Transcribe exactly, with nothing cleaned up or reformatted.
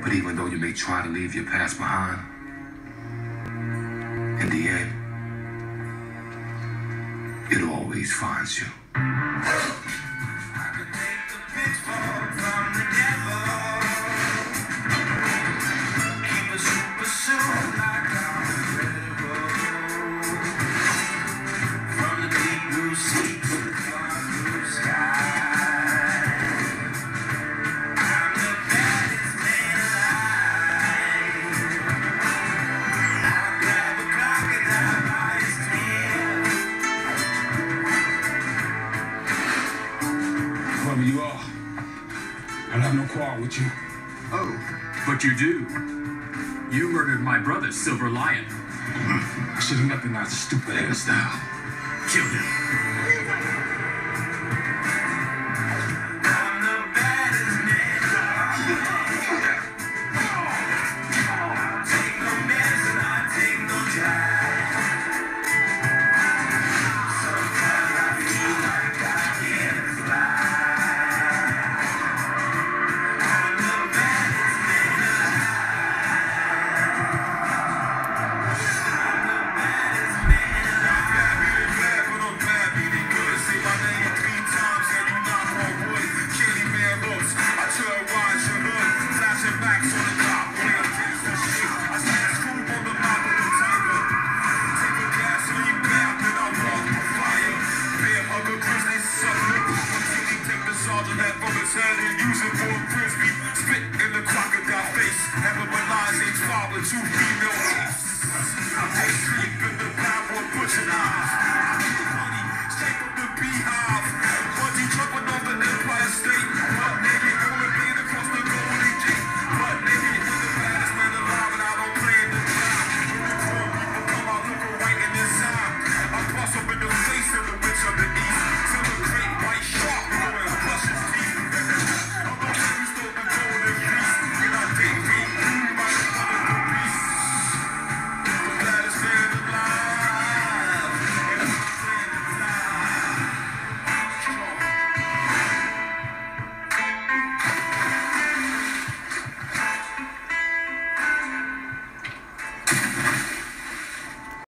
But even though you may try to leave your past behind, in the end, it always finds you. Whoever you are, I have no quarrel with you. Oh, but you do. You murdered my brother, Silver Lion. I should have recognized the stupid hairstyle. Killed him. Use it for a frisbee, spit in the crocodile face. Never relies, age five with two feet.